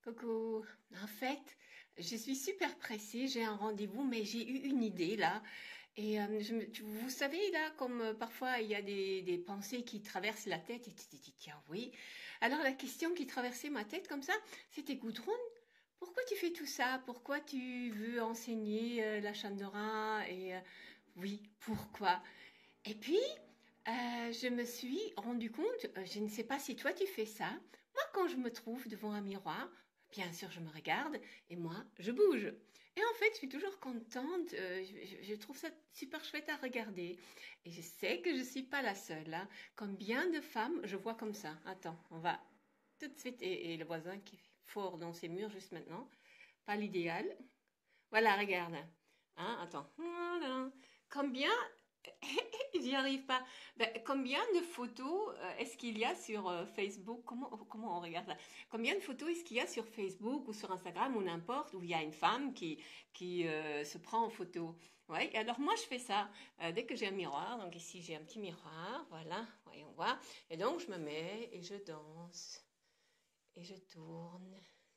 Coucou. En fait, je suis super pressée, j'ai un rendez-vous, mais j'ai eu une idée là. Et vous savez là, comme parfois il y a des pensées qui traversent la tête, et tu te dis, tiens, oui. Alors la question qui traversait ma tête comme ça, c'était Gudrun, pourquoi tu fais tout ça? Pourquoi tu veux enseigner la Chandora? Et oui, pourquoi? Et puis, je me suis rendu compte, je ne sais pas si toi tu fais ça, moi quand je me trouve devant un miroir, bien sûr je me regarde et moi je bouge. Et en fait je suis toujours contente, je trouve ça super chouette à regarder. Et je sais que je ne suis pas la seule, hein. Combien de femmes je vois comme ça? Attends, on va tout de suite, et le voisin qui est fort dans ses murs juste maintenant, pas l'idéal. Voilà, regarde. Hein, attends. Voilà. Combien J'y arrive pas. Ben, combien de photos est-ce qu'il y a sur Facebook? Comment on regarde ça? Combien de photos est-ce qu'il y a sur Facebook ou sur Instagram ou n'importe où il y a une femme qui se prend en photo? Ouais. Et alors moi je fais ça dès que j'ai un miroir. Donc ici j'ai un petit miroir, voilà, voyons voir. Et donc je me mets et je danse et je tourne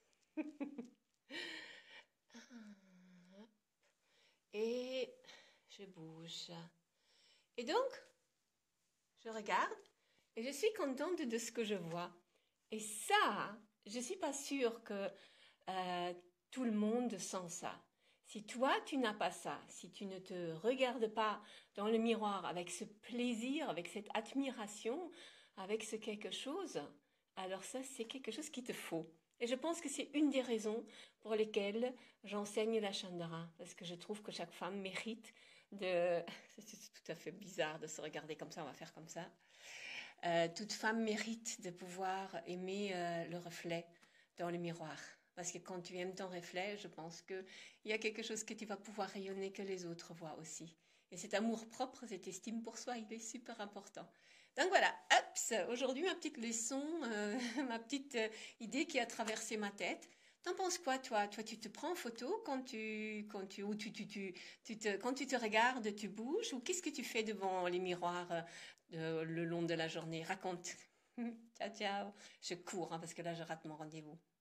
et je bouge. Et donc je regarde et je suis contente de ce que je vois. Et ça, je suis pas sûre que euh, tout le monde sent ça. Si toi, tu n'as pas ça, si tu ne te regardes pas dans le miroir avec ce plaisir, avec cette admiration, avec ce quelque chose, alors ça, c'est quelque chose qu'il te faut. Et je pense que c'est une des raisons pour lesquelles j'enseigne la Chandara, parce que je trouve que chaque femme mérite de... C'est tout à fait bizarre de se regarder comme ça, on va faire comme ça. Toute femme mérite de pouvoir aimer le reflet dans le miroir. Parce que quand tu aimes ton reflet, je pense qu'il y a quelque chose que tu vas pouvoir rayonner que les autres voient aussi. Et cet amour propre, cette estime pour soi, il est super important. Donc voilà, hop, aujourd'hui ma petite leçon, ma petite idée qui a traversé ma tête. T'en penses quoi, toi? Toi, tu te prends en photo ou quand tu te regardes, tu bouges, ou qu'est-ce que tu fais devant les miroirs le long de la journée? Raconte. Ciao, ciao. Je cours, hein, parce que là, je rate mon rendez-vous.